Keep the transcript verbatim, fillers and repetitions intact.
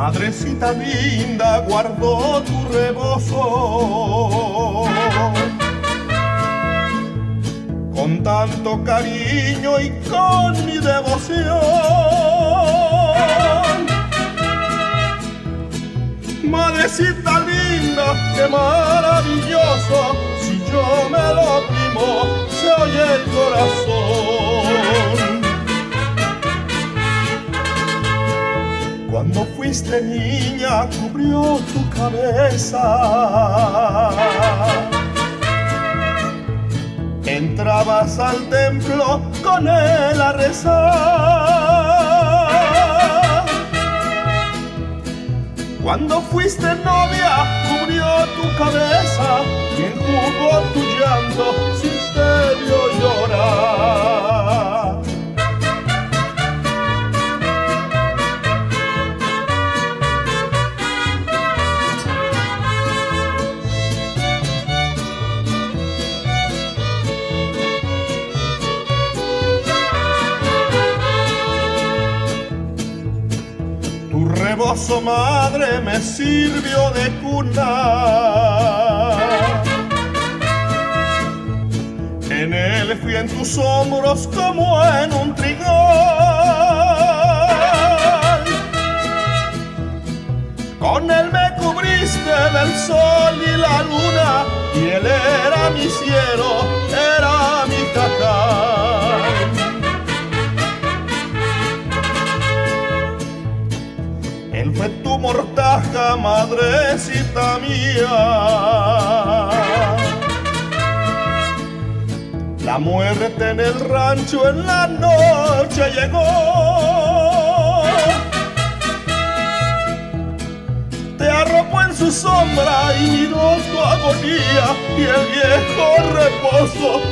Madrecita linda, guardó tu rebozo con tanto cariño y con mi devoción. Madrecita linda, qué maravilloso, si yo me lo primo, se oye el corazón. Cuando fuiste niña, cubrió tu cabeza. Entrabas al templo con él a rezar. Cuando fuiste novia, cubrió tu cabeza y enjugó tu llanto si te vio llorar. Tu rebozo, madre, me sirvió de cuna. En él fui en tus hombros como en un trigal. Con él me cubriste del sol y la luna, y él era mi cielo, era mi jacal. Él fue tu mortaja, madrecita mía. La muerte en el rancho en la noche llegó. Te arropó en su sombra y miró tu agonía, y el viejo reposo